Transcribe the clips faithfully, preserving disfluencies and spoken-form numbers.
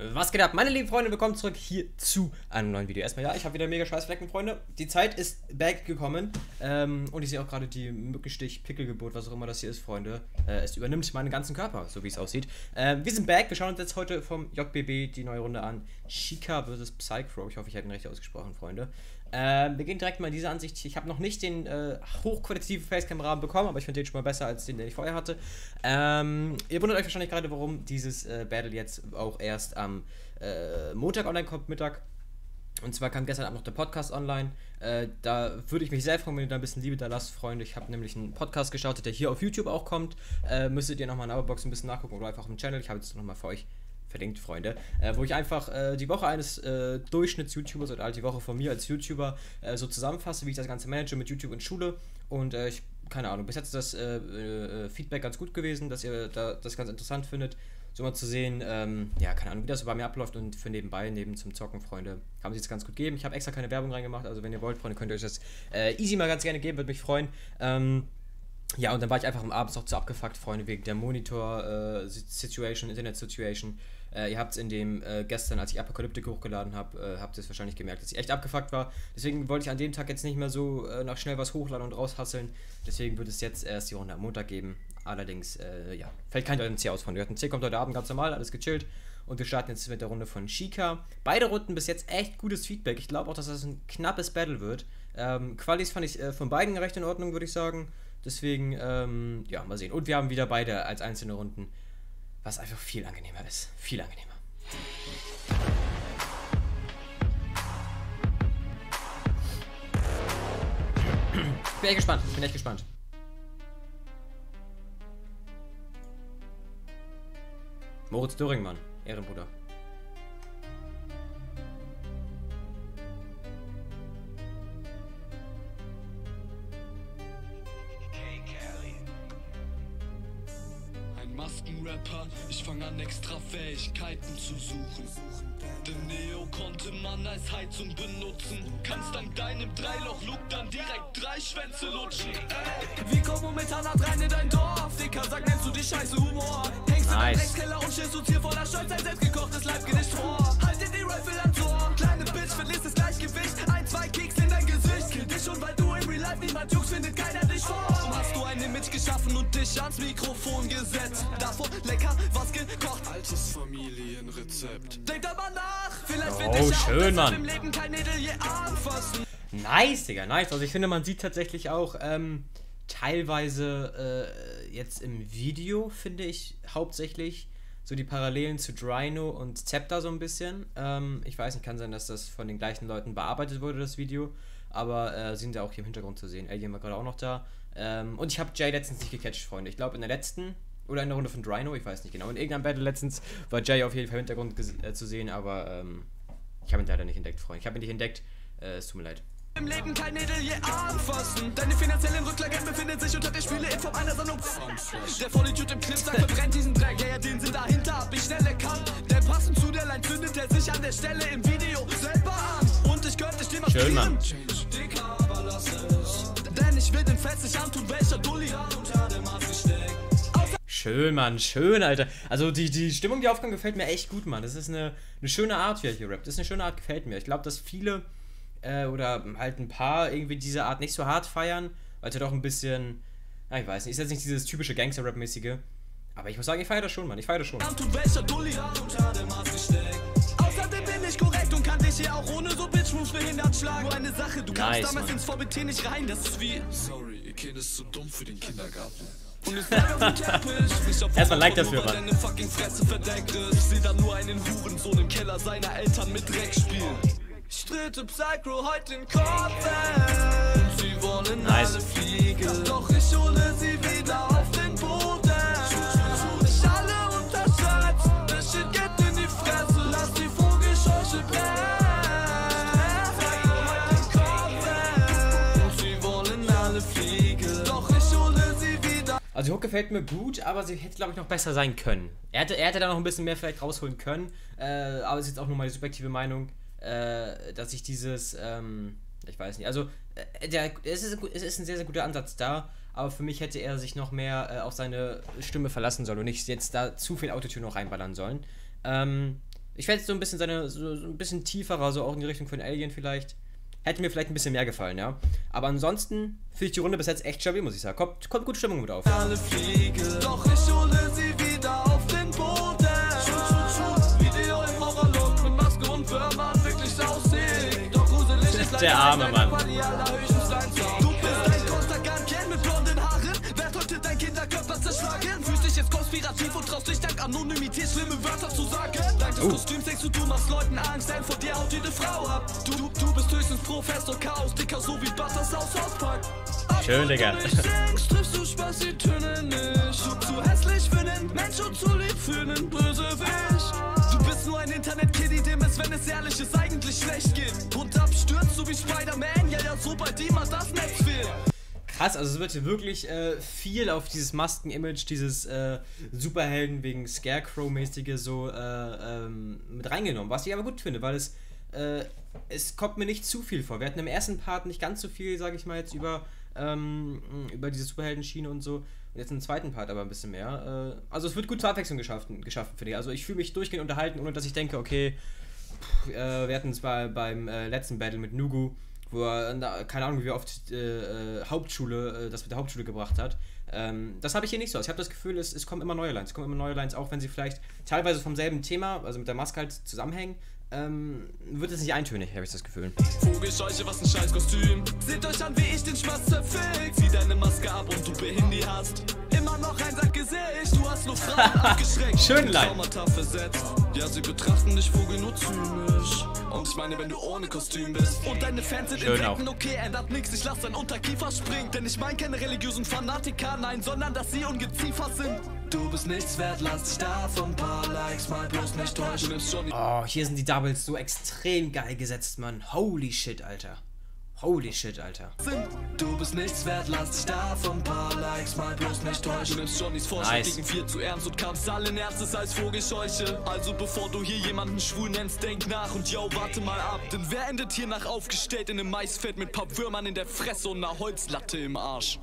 Was geht ab, meine lieben Freunde, willkommen zurück hier zu einem neuen Video. Erstmal ja, ich habe wieder mega Schweißflecken, Freunde. Die Zeit ist back gekommen ähm, und ich sehe auch gerade die Mückenstich, Pickelgeburt, was auch immer das hier ist, Freunde. Äh, es übernimmt meinen ganzen Körper, so wie es aussieht. Äh, wir sind back, wir schauen uns jetzt heute vom J B B die neue Runde an. Sheikah versus. Psycrow, ich hoffe, ich habe ihn richtig ausgesprochen, Freunde. Äh, wir gehen direkt mal in diese Ansicht. Ich habe noch nicht den äh, hochqualitativen Facecam-Rahmen bekommen, aber ich finde den schon mal besser als den, den ich vorher hatte. Ähm, ihr wundert euch wahrscheinlich gerade, warum dieses äh, Battle jetzt auch erst am äh, Montag online kommt, Mittag. Und zwar kam gestern Abend noch der Podcast online. Äh, da würde ich mich sehr freuen, wenn ihr da ein bisschen Liebe da lasst, Freunde. Ich habe nämlich einen Podcast gestartet, der hier auf YouTube auch kommt. Äh, müsstet ihr nochmal in der Abo-Box ein bisschen nachgucken oder einfach im Channel. Ich habe jetzt nochmal für euch verlinkt, Freunde, äh, wo ich einfach äh, die Woche eines äh, Durchschnitts-YouTubers oder halt die Woche von mir als YouTuber äh, so zusammenfasse, wie ich das Ganze manage mit YouTube und Schule. Und äh, ich, keine Ahnung, bis jetzt ist das äh, äh, Feedback ganz gut gewesen, dass ihr da das ganz interessant findet, so mal zu sehen, ähm, ja, keine Ahnung, wie das so bei mir abläuft und für nebenbei, neben zum Zocken, Freunde, haben sie es ganz gut gegeben. Ich habe extra keine Werbung reingemacht, also wenn ihr wollt, Freunde, könnt ihr euch das äh, easy mal ganz gerne geben, würde mich freuen. Ähm, ja, und dann war ich einfach am Abend noch zu abgefuckt, Freunde, wegen der Monitor-Situation, äh, Internet-Situation. Äh, ihr habt es in dem, äh, gestern, als ich Apokalyptik hochgeladen habe, äh, habt ihr es wahrscheinlich gemerkt, dass ich echt abgefuckt war. Deswegen wollte ich an dem Tag jetzt nicht mehr so äh, noch schnell was hochladen und raushasseln. Deswegen wird es jetzt erst die Runde am Montag geben. Allerdings, äh, ja, fällt kein J N C aus von. J N C kommt heute Abend ganz normal, alles gechillt. Und wir starten jetzt mit der Runde von Sheikah. Beide Runden bis jetzt echt gutes Feedback. Ich glaube auch, dass das ein knappes Battle wird. Ähm, Qualis fand ich äh, von beiden recht in Ordnung, würde ich sagen. Deswegen, ähm, ja, mal sehen. Und wir haben wieder beide als einzelne Runden, was einfach viel angenehmer ist. Viel angenehmer. Ich bin echt gespannt. Ich bin echt gespannt. Moritz Döringmann, Ehrenbruder. Maskenrapper, ich fang an extra Fähigkeiten zu suchen. Den Neo konnte man als Heizung benutzen. Kannst dank deinem Dreiloch-Look dann direkt drei Schwänze lutschen. Ey, wie kommt momentan rein in dein Dorf? Dicker, sag, nennst du dich scheiße Humor? Hängst du nice. Im Keller und stehst uns hier voller Stolz ein selbstgekochtes Leibgericht vor. Halt dir die Rifle am Tor. Kleine Bitch, verlierst das Gleichgewicht. Ein, zwei Kicks in dein Gesicht. Kill dich schon, weil du im Real Life niemand juckst, findet keiner dich vor. Hast du ein Image geschaffen und dich ans Mikrofon gesetzt. Davor lecker was gekocht. Altes Familienrezept. Denk aber nach, vielleicht wird oh, dich schön, auch Mann. Im Leben kein Mädel je anfassen. Nice, Digga, nice. Also ich finde, man sieht tatsächlich auch ähm, teilweise äh, jetzt im Video, finde ich, hauptsächlich so die Parallelen zu Drino und Zepter so ein bisschen. Ähm, ich weiß nicht, kann sein, dass das von den gleichen Leuten bearbeitet wurde, das Video. Aber äh, sind ja auch hier im Hintergrund zu sehen. Alien war gerade auch noch da. Ähm, und ich habe Jay letztens nicht gecatcht, Freunde. Ich glaube in der letzten oder in der Runde von Drino, ich weiß nicht genau. In irgendeinem Battle letztens war Jay auf jeden Fall im Hintergrund äh, zu sehen, aber ähm, ich habe ihn leider nicht entdeckt, Freunde. Ich habe ihn nicht entdeckt, äh, es tut mir leid. Im Leben kein Mädel je anfassen. Deine finanziellen Rücklagen befindet sich unter der Spüle in Form einer Sammlung. Der Vollidiot im Clip sagt, verbrennt diesen Dreck. Ja, ja, den sind dahinter, hab ich schnell erkannt. Der passend zu der Line zündet er sich an der Stelle im Video selber an. Und ich könnte dich schön, Mann. Dicker, aber lass es. Denn ich will den Fest nicht antun, welcher Dulli unter dem Arzt steckt. Schön, Mann, schön, Alter. Also die, die Stimmung, die Aufgabe gefällt mir echt gut, Mann. Das ist eine, eine schöne Art, wie er hier rappt. Das ist eine schöne Art, gefällt mir. Ich glaube, dass viele äh, oder halt ein paar irgendwie diese Art nicht so hart feiern, weil es ja doch ein bisschen, na, ich weiß nicht, ist jetzt nicht dieses typische Gangster-Rap-mäßige. Aber ich muss sagen, ich feiere das schon, Mann. Ich feiere das schon. Außerdem bin ich korrekt und kann dich hier auch ohne so Bitch-Moves behindert schlagen. Nur eine Sache, du kamst nice, damals Mann. ins V B T nicht rein, das ist wie sorry, ihr Kind ist zu dumm für den Kindergarten. Und es bleibt auf dem Teppich. Erstmal Like dafür, Mann. Deine fucking Fresse verdeckt ist. Ich seh da nur einen Hurensohn im Keller seiner Eltern mit Dreck spielen. Ich trete Psycrow heute in Korb weg. Sie wollen nice. Alle fliegen. Doch ich hole sie wieder auf den Boden. Ich alle unterschätzt. Das Shit geht in die Fresse. Lass die Vogelscheuche brennen. Psycrow heute in Korb weg. Sie wollen alle fliegen. Doch ich hole sie wieder. Also die Hook gefällt mir gut, aber sie hätte, glaube ich, noch besser sein können. Er hätte, er hätte da noch ein bisschen mehr vielleicht rausholen können. Äh, aber es ist jetzt auch nur meine subjektive Meinung, äh, dass ich dieses, ähm, ich weiß nicht, also äh, der, es, ist, es ist ein sehr, sehr guter Ansatz da, aber für mich hätte er sich noch mehr äh, auf seine Stimme verlassen sollen und nicht jetzt da zu viel Autotune noch reinballern sollen. Ähm, Ich fände so ein bisschen seine, so, so ein bisschen tieferer, so auch in die Richtung von Alien vielleicht. Hätte mir vielleicht ein bisschen mehr gefallen, ja. Aber ansonsten finde ich die Runde bis jetzt echt stabil, muss ich sagen. Kommt, kommt gute Stimmung mit auf. Alle fliegen, doch ich hole sie wieder auf den Boden. Video im Horrorlook mit Maske und Würmern wirklich aussehen. Doch gruselig ist der arme Mann. Du bist ein Kontergan mit blonden Haaren. Werd heute dein Kinderkörper zerschlagen. Fühlst dich jetzt konspirativ und traust dich dank Anonymität schlimme Wörter zu sagen. Dank des Uh. Kostüms denkst du, du machst Leuten Angst, denn vor dir haut jede Frau ab. Du, du, du bist höchstens Professor Chaos, dicker so wie Buttersauce auspackt. Schön, Digga. Triffst du Spaß, die Töne nicht. Du zu hässlich für nen Mensch und zu lieb für nen Bösewicht. Du bist nur ein Internet-Kitty, dem es, wenn es ehrlich ist, eigentlich schlecht geht. Und abstürzt, so wie Spider-Man, ja, ja, sobald jemand das Netz fehlt. Krass, also es wird hier wirklich äh, viel auf dieses Masken-Image, dieses äh, Superhelden wegen Scarecrow-mäßige so äh, ähm, mit reingenommen. Was ich aber gut finde, weil es, äh, es kommt mir nicht zu viel vor. Wir hatten im ersten Part nicht ganz so viel, sage ich mal, jetzt über, ähm, über diese Superheldenschiene und so. Und jetzt im zweiten Part aber ein bisschen mehr. Äh, also es wird gut zur Abwechslung geschaffen, geschaffen finde ich. Also ich fühle mich durchgehend unterhalten, ohne dass ich denke, okay, pff, äh, wir hatten es bei, beim äh, letzten Battle mit Nugu, wo er, na, keine Ahnung, wie oft äh, äh, Hauptschule, äh, das mit der Hauptschule gebracht hat. Ähm, das habe ich hier nicht so. Ich habe das Gefühl, es, es kommen immer neue Lines. Es kommen immer neue Lines, auch wenn sie vielleicht teilweise vom selben Thema, also mit der Maske halt zusammenhängen. Ähm, wird es nicht eintönig, habe ich das Gefühl. Vogelscheuche, was ein Scheißkostüm. Seht euch an, wie ich den Spaß zerfick. Zieh deine Maske ab und du Behindi hast. Immer noch ein Sackgesicht, du hast nur Frauen abgeschreckt. Schön Line. Traumata versetzt. Ja, sie betrachten dich Vogel nur zynisch. Und ich meine, wenn du ohne Kostüm bist und deine Fans sind Schön in auch. Wecken, okay, ändert nix, ich lass dein Unterkiefer springen. Denn ich meine keine religiösen Fanatiker, nein, sondern dass sie Ungeziefer sind. Du bist nichts wert, lass dich davon paar Likes mal bloß nicht täuschen. Du nimmst schon die Oh, hier sind die Doubles so extrem geil gesetzt, Mann. Holy shit, Alter. Holy shit, Alter. sind. Du bist nichts wert, lass dich davon paar Likes mal bloß nicht täuschen. Du nimmst Johnnys Vorschlag Nice. gegen vier zu ernst und kamst allen Ernstes als Vogelscheuche. Also bevor du hier jemanden schwul nennst, denk nach und yo, warte mal ab. Denn wer endet hier nach aufgestellt in einem Maisfeld mit Pappwürmern in der Fresse und einer Holzlatte im Arsch?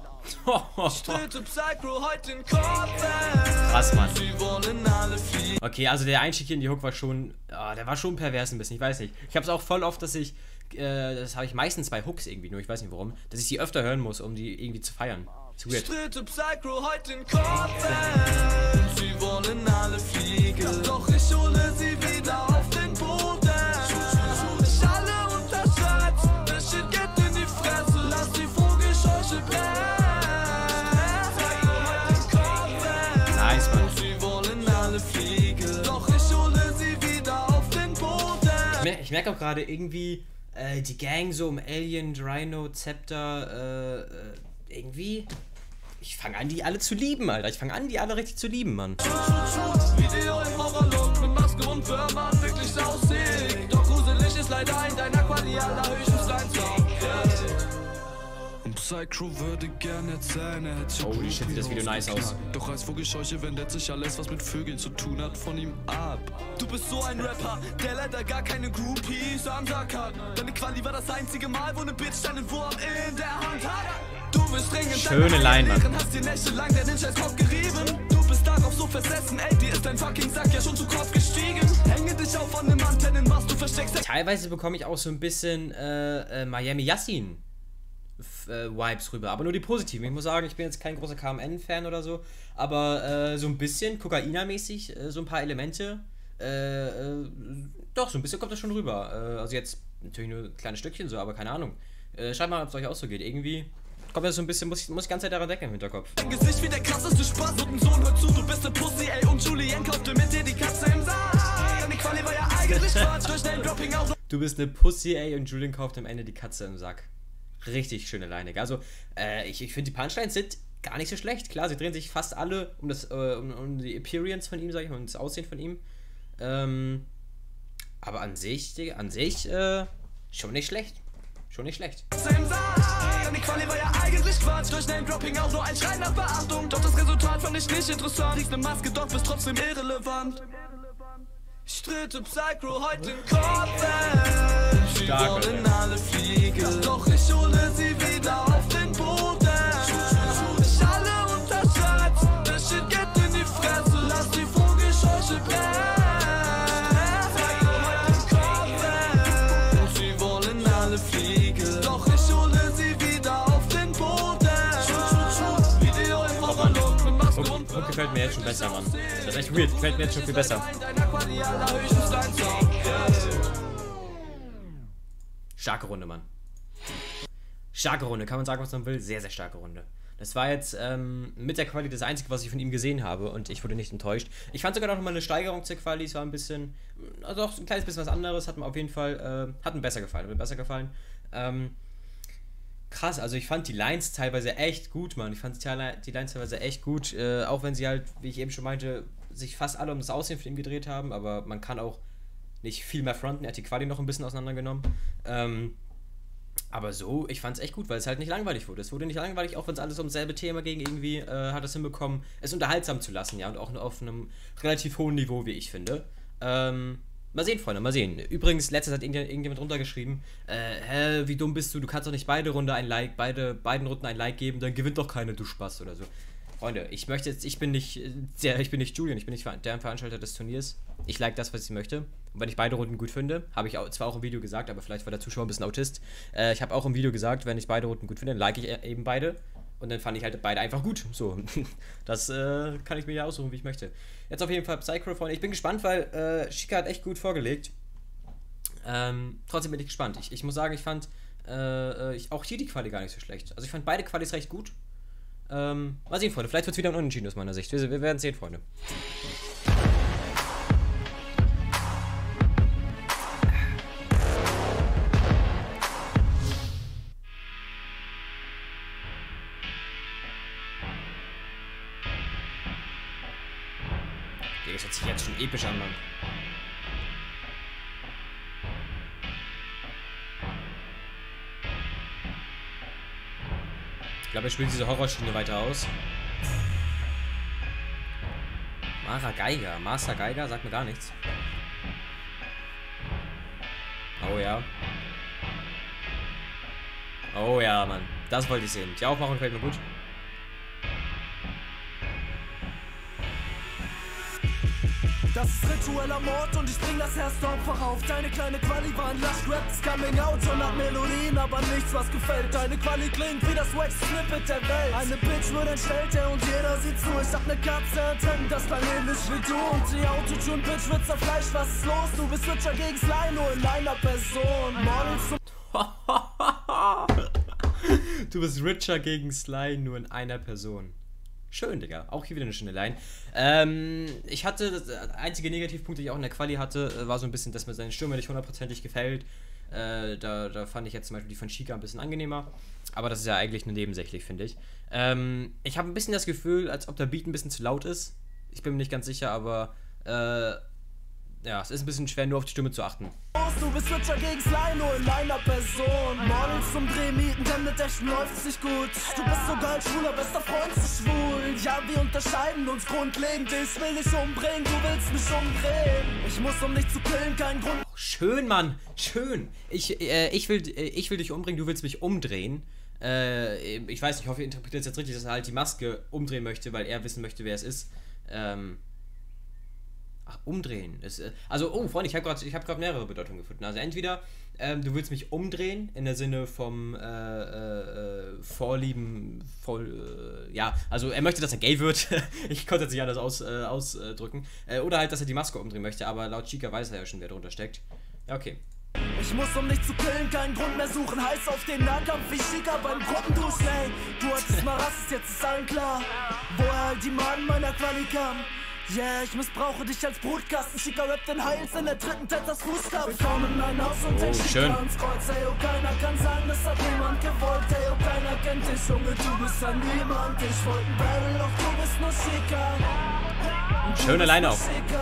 Stritte Psycho heute in Korb. Krass, Mann. Sie wollen alle fliegen. Okay, also der Einstieg hier in die Hook war schon, ah, der war schon pervers ein bisschen, ich weiß nicht. Ich habe es auch voll oft, dass ich, äh, das habe ich meistens bei Hooks irgendwie, nur ich weiß nicht warum, dass ich die öfter hören muss, um die irgendwie zu feiern. Ist weird. Stritte Psycho heute in Korb. Sie wollen alle fliegen. Doch ich hole sie wieder auf den Boden. Ich alle unterschätzt. Der Shit geht in die Fresse. Lass die Vogelscheuche brennen. Psycho heute in Korb. Nice, Mann. Sie wollen alle fliegen. Doch ich hole sie wieder auf den Boden. Ich merke ich merk auch gerade irgendwie, äh, die Gang so um Alien, Rhino, Scepter, äh, äh, irgendwie, ich fange an, die alle zu lieben, Alter. Ich fange an, die alle richtig zu lieben, Mann. Video im Horrorlook mit Maske und Würmern wirklich aussehen. Doch gruselig ist leider ein deiner Quali allerhöchstens dein Sound. Und Psycho würde gerne erzählen, er hätte Holy shit, sieht das Video nice aus. Doch als Vogelscheuche wendet sich alles, was mit Vögeln zu tun hat, von ihm ab. Du bist so ein Rapper, der leider gar keine Groupies am Sack hat. Deine Quali war das einzige Mal, wo ne Bitch deinen Wurm in der Hand hat. Du bist dringend Schöne Line, Mann. hast dir nächtelang deinen scheiß Kopf gerieben. Du bist darauf so versessen, ey, dir ist dein fucking Sack ja schon zu Kopf gestiegen. Hänge dich auf an dem Antennen, was du versteckst. Teilweise bekomme ich auch so ein bisschen äh, äh, Miami Yassin äh, Vibes rüber, aber nur die positiven. Ich muss sagen, ich bin jetzt kein großer K M N-Fan oder so, aber äh, so ein bisschen Kokaina-mäßig, äh, so ein paar Elemente, äh, äh, doch, so ein bisschen kommt das schon rüber. Äh, also jetzt natürlich nur ein kleines Stückchen so, aber keine Ahnung. Äh, schreibt mal, ob es euch auch so geht. Irgendwie kommt das so ein bisschen, muss ich, muss ich die ganze Zeit daran denken im Hinterkopf. Dein Gesicht wie der krasseste Spaß und ein Sohn, hör zu, du bist ne Pussy, ey, und Julien kaufte mit dir die Katze im Sack. Deine Quali war ja eigentlich Quatsch, durch dein Dropping auch. Du bist eine Pussy, ey, und Julian kauft am Ende die Katze im Sack. Richtig schöne Line. Also, äh, ich, ich finde, die Punchlines sind gar nicht so schlecht. Klar, sie drehen sich fast alle um, das, äh, um, um die Appearance von ihm, sag ich mal, um das Aussehen von ihm. Ähm, aber an sich, Digga, an sich, äh, schon nicht schlecht. Schon nicht schlecht. Deine Quali war ja eigentlich Quatsch, durch Name-Dropping auch nur ein Schrei nach Beachtung. Doch das Resultat fand ich nicht interessant. Liegst ne Maske, doch bist trotzdem irrelevant. Stritte Psycho heute in Korb. Sie Stark, wollen alle fliegen. Doch ich hole sie wieder auf den Boden. Ich alle unterschätzt. Der Shit geht in die Fresse. Lass die Vogelscheuche brennen. gefällt mir jetzt schon besser, Mann. Das ist echt weird, gefällt mir jetzt schon viel besser. Starke Runde, Mann. Starke Runde, kann man sagen, was man will. Sehr, sehr starke Runde. Das war jetzt ähm, mit der Quali das Einzige, was ich von ihm gesehen habe und ich wurde nicht enttäuscht. Ich fand sogar noch mal eine Steigerung zur Quali, es war ein bisschen, also auch ein kleines bisschen was anderes, hat mir auf jeden Fall, äh, hat mir besser gefallen, hat mir besser gefallen. Ähm, krass, also ich fand die Lines teilweise echt gut, Mann. Ich fand die Lines teilweise echt gut, äh, auch wenn sie halt, wie ich eben schon meinte, sich fast alle um das Aussehen von ihm gedreht haben, aber man kann auch nicht viel mehr fronten, er hat die Quali noch ein bisschen auseinandergenommen. Ähm, Aber so, ich fand es echt gut, weil es halt nicht langweilig wurde. Es wurde nicht langweilig, auch wenn es alles um dasselbe Thema ging. Irgendwie äh, hat es hinbekommen, es unterhaltsam zu lassen, ja, und auch auf einem relativ hohen Niveau, wie ich finde. Ähm, mal sehen, Freunde, mal sehen. Übrigens, letztes hat irgendjemand runtergeschrieben, äh, hä, wie dumm bist du, du kannst doch nicht beide Runde ein Like, beide, beiden Runden ein Like geben, dann gewinnt doch keine, du Spaß oder so. Freunde, ich möchte jetzt, ich bin nicht der, ich bin nicht Julian, ich bin nicht der Veranstalter des Turniers. Ich like das, was ich möchte. Und wenn ich beide Runden gut finde, habe ich auch, zwar auch im Video gesagt, aber vielleicht war der Zuschauer ein bisschen Autist. Äh, ich habe auch im Video gesagt, wenn ich beide Runden gut finde, dann like ich eben beide. Und dann fand ich halt beide einfach gut. So, das äh, kann ich mir ja aussuchen, wie ich möchte. Jetzt auf jeden Fall Psycho, Freunde. Ich bin gespannt, weil äh, Chica hat echt gut vorgelegt. Ähm, trotzdem bin ich gespannt. Ich, ich muss sagen, ich fand äh, ich, auch hier die Quali gar nicht so schlecht. Also ich fand beide Qualis recht gut. Ähm, mal sehen, Freunde. Vielleicht wird es wieder ein Unentschieden aus meiner Sicht. Wir, wir werden sehen, Freunde. Das hört sich jetzt schon episch an, Mann. Ich glaube, er spielt diese Horrorschiene weiter aus. Mara Geiger. Master Geiger sagt mir gar nichts. Oh ja. Oh ja, Mann. Das wollte ich sehen. Die Aufmachung gefällt mir gut. Das ist ritueller Mord und ich bring das erste Opfer auf. Deine kleine Quali war ein Lush-Raps Coming Out und hat Melodien, aber nichts was gefällt. Deine Quali klingt wie das Wax-Snippet der Welt. Eine Bitch wird entstellt, ja, und jeder sieht zu. Ich hab ne Katze ertrennt, das klang ähnlich wie du. Und die Autotune-Bitch wird zerfleischt, was ist los? Du bist Switcher gegen Sly, nur in einer Person. Models zum Du bist Richer gegen Sly, nur in einer Person. Schön, Digga. Auch hier wieder eine schöne Line. Ähm, ich hatte, das einzige Negativpunkt, den ich auch in der Quali hatte, war so ein bisschen, dass mir seine Stimme nicht hundertprozentig gefällt. Äh, da, da fand ich jetzt zum Beispiel die von Chica ein bisschen angenehmer. Aber das ist ja eigentlich nur nebensächlich, finde ich. Ähm, ich habe ein bisschen das Gefühl, als ob der Beat ein bisschen zu laut ist. Ich bin mir nicht ganz sicher, aber äh, ja, es ist ein bisschen schwer, nur auf die Stimme zu achten. Du bist Switcher gegen Sly, nur in einer Person. Models zum Dreh mieten, denn mit Echten läuft's nicht gut. Du bist sogar ein schwuler bester Freund zu schwul. Ja, wir unterscheiden uns grundlegend. Ich will dich umbringen, du willst mich umdrehen. Ich muss, um dich zu killen, keinen Grund. Oh, schön, Mann, schön. Ich, äh, ich, will, äh, ich will dich umbringen, du willst mich umdrehen. Äh, ich weiß nicht, ich hoffe, ihr interpretiert es jetzt richtig, dass er halt die Maske umdrehen möchte, weil er wissen möchte, wer es ist. Ähm... Ach, umdrehen. Das, also, oh, Freunde, ich habe gerade hab mehrere Bedeutungen gefunden. Also entweder, ähm, du willst mich umdrehen, in der Sinne vom äh, äh, Vorlieben, voll, äh, ja, also er möchte, dass er gay wird. Ich konnte jetzt nicht anders aus, äh, ausdrücken. Äh, oder halt, dass er die Maske umdrehen möchte, aber laut Chica weiß er ja schon, wer drunter steckt. Ja, okay. Ich muss, um dich zu killen, keinen Grund mehr suchen. Heiß auf den Nahkampf wie Chica beim Gruppenduschen. Ey, du hattest mal Rassist, jetzt ist allen klar, woher halt die Mann meiner Quali kam. Yeah, ich missbrauche dich als Brutkasten. Chica rappt den Heils in der dritten Tetras Fußkampf. Willkommen in mein Haus und oh, schön. ans Kreuz. Ey, oh, keiner kann sagen, das hat niemand gewollt. Ey, oh, keiner kennt dich, Junge, du bist ja niemand. Ich wollte ein Battle, doch du bist nur Chica. Schöne Line auch.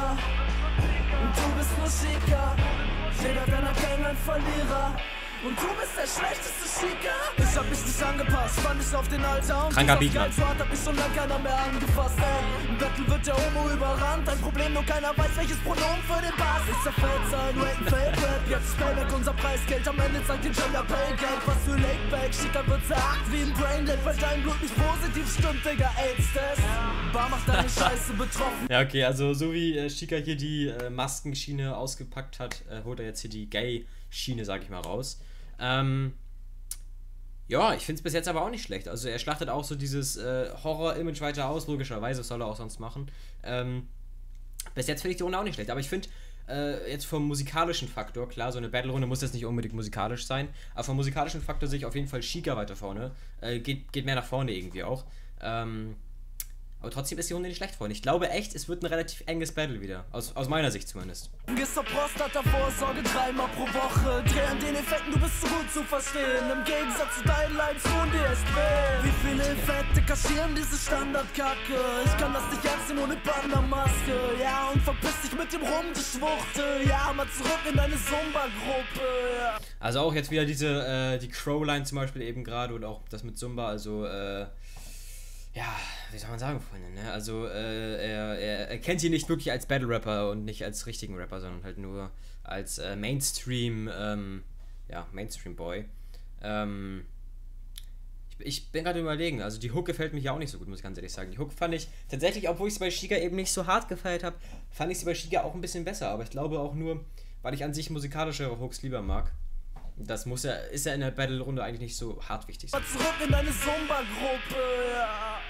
Und du bist nur Chica. Jeder deiner Gang ein Verlierer. Und du bist der schlechteste Chica. Ich hab mich nicht angepasst, fand ich auf den Alter. Und kranker Beat, Mann. Hat mich schon lange keiner mehr angefasst, ey. Im Battle wird der Homo überrannt. Ein Problem, nur keiner weiß, welches Pronomen für den Bass. Ich zerfällt sein, Raten, Fake-Rap. Jetzt ist Payback, unser Preisgeld. Am Ende zeigt den Gender Pay Geld. Was für Lakeback, Chica wird zerhackt wie ein Braindead. Weil dein Blut nicht positiv stimmt, Digga, AIDS-Test. Bar macht deine Scheiße betroffen. Ja, okay, also so wie äh, Chica hier die äh, Maskenschiene ausgepackt hat, äh, holt er jetzt hier die Gay-Schiene, sag ich mal, raus. Ähm, Ja, ich finde es bis jetzt aber auch nicht schlecht. Also er schlachtet auch so dieses äh, Horror-Image weiter aus, logischerweise, das soll er auch sonst machen. Ähm, bis jetzt finde ich die Runde auch nicht schlecht, aber ich finde, äh, jetzt vom musikalischen Faktor, klar, so eine Battle-Runde muss jetzt nicht unbedingt musikalisch sein, aber vom musikalischen Faktor sehe ich auf jeden Fall Sheikah weiter vorne. Äh, geht, geht mehr nach vorne irgendwie auch. Ähm, aber trotzdem ist die Runde nicht schlecht, Freunde. Ich glaube echt, es wird ein relativ enges Battle wieder. Aus, aus meiner Sicht zumindest. Gehst zur Prostata-Vorsorge dreimal pro Woche. Dreh an den Effekten, du bist so gut zu verstehen. Im Gegensatz zu deinen Lines tun dir es weh. Wie viele Effekte kaschieren diese Standardkacke? Ich kann das nicht ernst nehmen ohne Bandermaske. Ja, und verpiss dich mit dem Rumgeschwuchte. Ja, mal zurück in deine Zumba-Gruppe. Ja. Also auch jetzt wieder diese, äh, die Crow-Line zum Beispiel eben gerade und auch das mit Zumba, also, äh, ja, wie soll man sagen, Freunde, ne? Also, äh, er, er, er kennt sie nicht wirklich als Battle-Rapper und nicht als richtigen Rapper, sondern halt nur als äh, Mainstream, ähm, ja, Mainstream-Boy. Ähm, ich, ich bin gerade überlegen, also die Hook gefällt mir ja auch nicht so gut, muss ich ganz ehrlich sagen. Die Hook fand ich tatsächlich, obwohl ich sie bei Sheikah eben nicht so hart gefeiert habe, fand ich sie bei Sheikah auch ein bisschen besser, aber ich glaube auch nur, weil ich an sich musikalischere Hooks lieber mag. Das muss ja, ist ja in der Battle-Runde eigentlich nicht so hart wichtig sein. Zurück in deine Zumba-Gruppe, ja.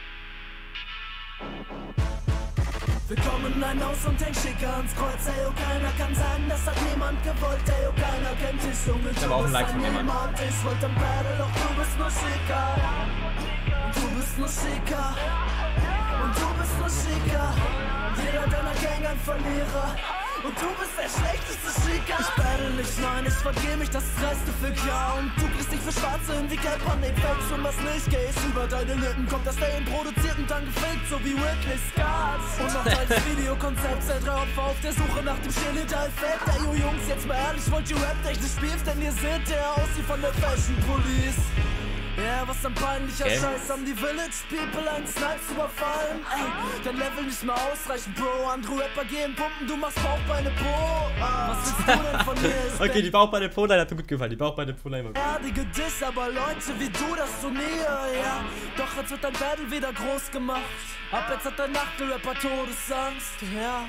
Wir kommen in ein Haus und hängen Sheikah ans Kreuz, ey, oh, keiner kann sagen, das hat niemand gewollt, ey, oh, keiner kennt dich, Junge, ich habe auch ein Like von jemandem. Ich wollte am Battle, doch du bist nur Sheikah. Und du bist nur Sheikah. Und du bist nur Sheikah. Jeder deiner Gang ein Verlierer. Und du bist der schlechteste Sheikah. Ich battle nicht, nein, ich vergeh mich, das dreiste Fick, ja. Und du kriegst dich für Schwarze hin wie Cap an den Fakes. Und was nicht geht, über deine Lippen kommt das Fame produziert und dann gefaked, so wie Whitley Scott. Und noch als Videokonzept, seid drei Opfer auf der Suche nach dem Schädelteil-Effekt. Ey, yo Jungs, jetzt mal ehrlich, wollt ihr Rap-technisch spielen, denn ihr seht, der aussieht von der Fashion Police. Ja, yeah, was ein peinlicher okay. Scheiß, haben die Village People einen Snipes überfallen. Ey, dein Level nicht mehr ausreichend, Bro. Andere Rapper gehen pumpen, du machst Bauchbeine Pro. Was willst du denn von mir? Okay, die Bauchbeine Pro-Line hat mir gut gefallen. Die Bauchbeine Pro-Line war gut. Erdige Diss, aber Leute wie du das Turnier, ja. Doch jetzt wird dein Battle wieder groß gemacht. Ab jetzt hat dein Nachtrapper Todesangst, ja.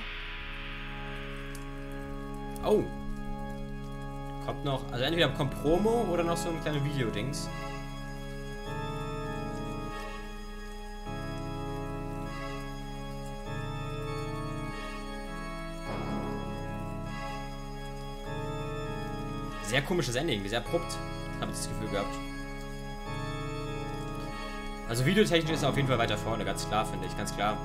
Oh. Kommt noch, also entweder kommt Promo oder noch so ein kleines Video-Dings. Sehr komisches Ende irgendwie, sehr abrupt, habe ich das Gefühl gehabt. Also videotechnisch ist er auf jeden Fall weiter vorne, ganz klar, finde ich, ganz klar.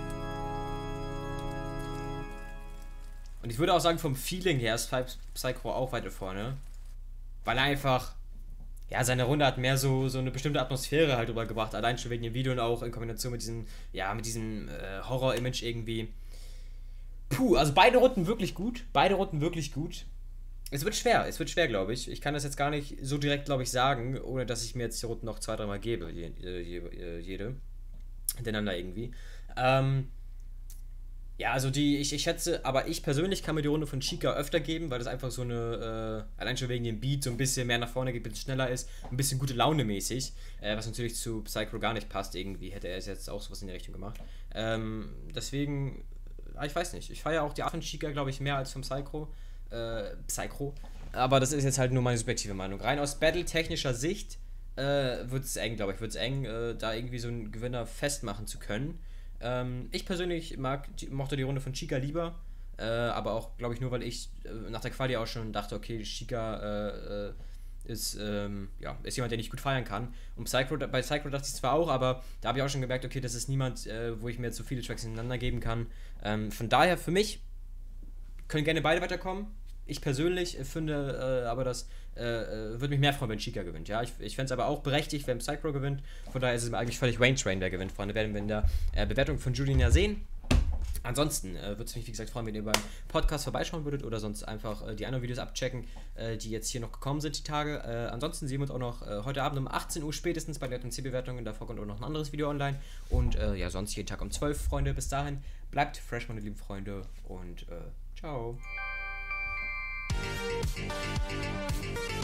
Und ich würde auch sagen, vom Feeling her ist Psycho auch weiter vorne. Weil er einfach, ja, seine Runde hat mehr so, so eine bestimmte Atmosphäre halt rübergebracht, allein schon wegen dem Video und auch in Kombination mit diesem, ja, mit diesem äh, Horror-Image irgendwie. Puh, also beide Runden wirklich gut, beide Runden wirklich gut. Es wird schwer, es wird schwer, glaube ich. Ich kann das jetzt gar nicht so direkt, glaube ich, sagen, ohne dass ich mir jetzt die Runden noch zwei, dreimal gebe, jede, jede, hintereinander irgendwie. Ähm, ja, also die, ich, ich schätze, aber ich persönlich kann mir die Runde von Sheikah öfter geben, weil das einfach so eine, äh, allein schon wegen dem Beat, so ein bisschen mehr nach vorne geht, ein bisschen schneller ist, ein bisschen gute Laune mäßig, äh, was natürlich zu Psycho gar nicht passt irgendwie, hätte er jetzt auch sowas in die Richtung gemacht. Ähm, deswegen, ich weiß nicht, ich feiere auch die Art von Sheikah, glaube ich, mehr als vom Psycho. Äh, Psycho. Aber das ist jetzt halt nur meine subjektive Meinung. Rein aus battle-technischer Sicht äh, wird es eng, glaube ich. Wird es eng, äh, da irgendwie so einen Gewinner festmachen zu können. Ähm, ich persönlich mag, die, mochte die Runde von Sheikah lieber. Äh, aber auch, glaube ich, nur weil ich äh, nach der Quali auch schon dachte, okay, Sheikah äh, ist, ähm, ja, ist jemand, der nicht gut feiern kann. Und Psycho, bei Psycho dachte ich zwar auch, aber da habe ich auch schon gemerkt, okay, das ist niemand, äh, wo ich mir jetzt so viele Tracks hintereinander geben kann. Ähm, von daher, für mich können gerne beide weiterkommen. Ich persönlich finde äh, aber, das äh, würde mich mehr freuen, wenn Sheikah gewinnt. Ja? Ich, ich fände es aber auch berechtigt, wenn Psycho gewinnt. Von daher ist es mir eigentlich völlig Wayne Train, der gewinnt. Freunde, werden wir in der äh, Bewertung von Julian ja sehen. Ansonsten äh, würde es mich, wie gesagt, freuen, wenn ihr beim Podcast vorbeischauen würdet oder sonst einfach äh, die anderen Videos abchecken, äh, die jetzt hier noch gekommen sind, die Tage. Äh, ansonsten sehen wir uns auch noch äh, heute Abend um achtzehn Uhr spätestens bei der J M C-Bewertungen. Davor kommt auch noch ein anderes Video online. Und äh, ja, sonst jeden Tag um zwölf, Freunde. Bis dahin, bleibt fresh, meine lieben Freunde. Und äh, ciao. Thank you.